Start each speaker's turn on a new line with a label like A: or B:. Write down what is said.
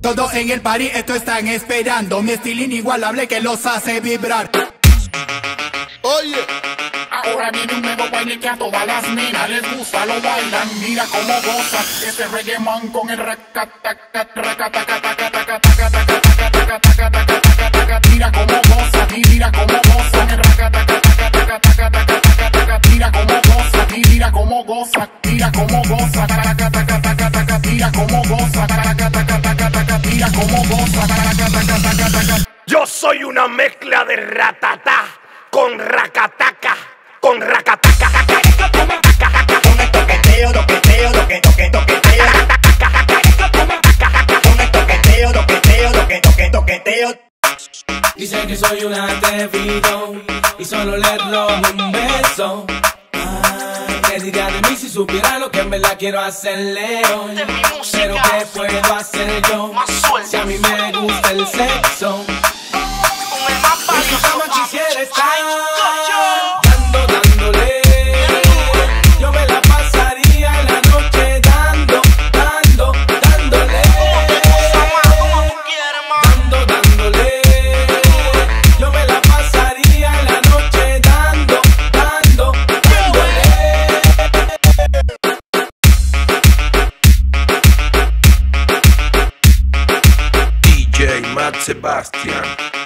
A: Todos en el party esto están esperando. Mi estilo inigualable que los hace vibrar.
B: Oye,
C: ahora viene un nuevo baile que a todas las nenas les gusta, lo bailan. Mira cómo goza ese reggae man con el mira cómo goza, mira cómo goza el mira cómo goza, mira cómo goza, mira cómo goza, mira cómo goza, mira cómo goza.
D: Yo soy una mezcla de ratatá con racataca, con racataca.
E: Con el toqueteo, toqueteo, toqueteo. Con el toqueteo, toqueteo, toqueteo.
F: Dicen que soy un atrevido y solo le robo un beso. ¿Qué diría de mí si supiera lo que en verdad quiero hacerle hoy? Pero ¿qué puedo hacer yo si a mí me gusta el sexo? En la cama quisiera estar dándole. Yo me la pasaría la noche dándole. Dándole. Yo me la pasaría la noche dándole.
G: DJ Matt Sebastian.